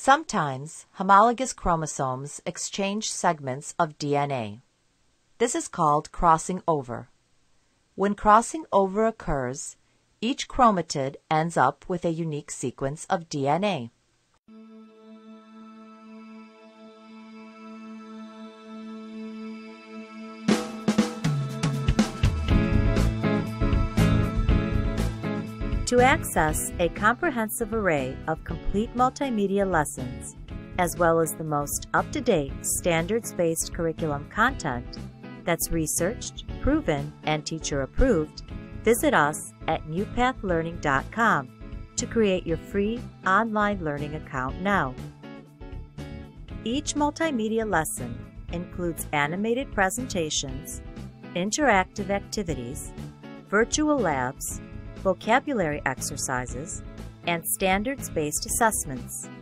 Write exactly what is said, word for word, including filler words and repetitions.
Sometimes, homologous chromosomes exchange segments of D N A. This is called crossing over. When crossing over occurs, each chromatid ends up with a unique sequence of D N A. To access a comprehensive array of complete multimedia lessons, as well as the most up-to-date standards-based curriculum content that's researched, proven, and teacher-approved, visit us at new path learning dot com to create your free online learning account now. Each multimedia lesson includes animated presentations, interactive activities, virtual labs, vocabulary exercises, and standards-based assessments.